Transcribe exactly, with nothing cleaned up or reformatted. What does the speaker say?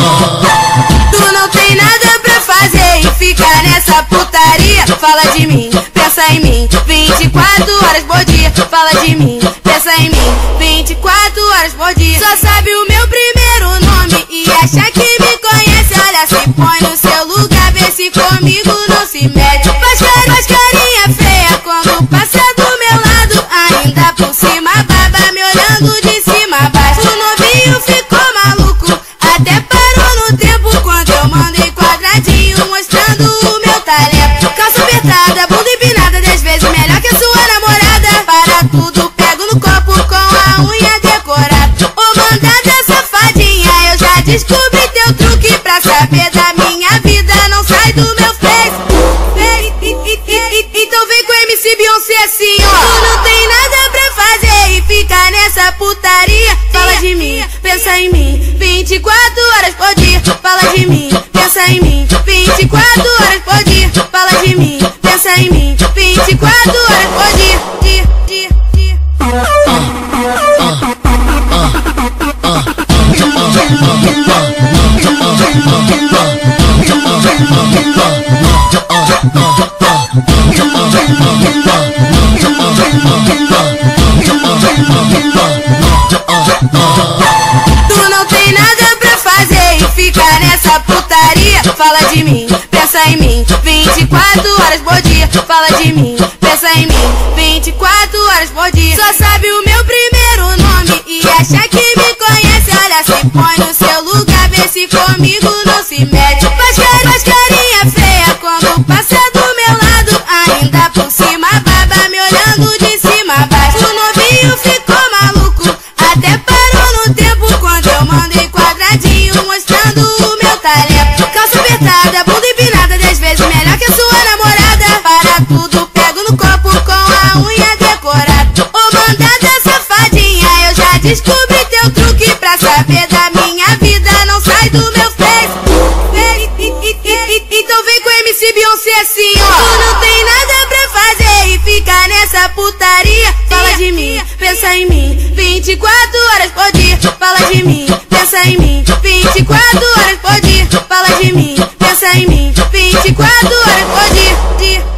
Tu não tem nada pra fazer e fica nessa putaria. Fala de mim, pensa em mim, vinte e quatro horas por dia. Fala de mim, pensa em mim, vinte e quatro horas por dia. Só sabe o meu primeiro nome e acha que me conhece. Olha, se põe no seu lugar, vê se comigo não se mete. Faz, cara, faz carinha feia quando passa do meu lado. Ainda por cima baba, me olhando de cima a baixo. O novinho ficou maluco, até parou no tempo quando eu mandei quadradinho mostrando o meu talento. Calça apertada, bunda empinada, dez vezes melhor que a sua namorada. Para tudo, pego no copo com a unha decorada. Ô mandada safadinha, eu já descobri teu truque. Pra saber da minha vida, não sai do meu face. Então vem com M C Beyoncé assim, ó. Tu não tem nada pra fazer e fica nessa putaria. Fala de mim, pensa em mim, vinte e quatro horas por dia. Fala de mim, pensa em mim, vinte e quatro horas por dia. Fala de mim, pensa em mim, vinte e quatro horas por dia. Dia, dia, dia. Tu não tem nada pra fazer e fica nessa putaria. Fala de mim, pensa em mim, vinte e quatro horas por dia. Fala de mim, pensa em mim, vinte e quatro horas por dia. Só sabe o meu primeiro nome e acha que me conhece. Olha, se põe no seu lugar, vê se comigo não se mete. Faz, cara, faz carinha feia quando passa do meu lado. Ainda por cima baba, me olhando de cima a baixo. O novinho ficou maluco, até parou no tempo quando eu mandei quadradinho mostrando o meu talento. Calça apertada, bunda empinada, dez vezes melhor que a sua namorada. Para tudo, pego no copo com a unha decorada. Ô mandada safadinha, eu já descobri teu truque. Pra saber da minha vida, não sai do meu face. Então vem com M C Beyoncé assim, ó. Tu não tem nada pra fazer e fica nessa putaria. Fala de mim, pensa em mim, vinte e quatro horas por dia. Fala de mim, pensa em mim, vinte e quatro horas por dia. Fala de mim, pensa em mim, vinte e quatro horas por dia. dia.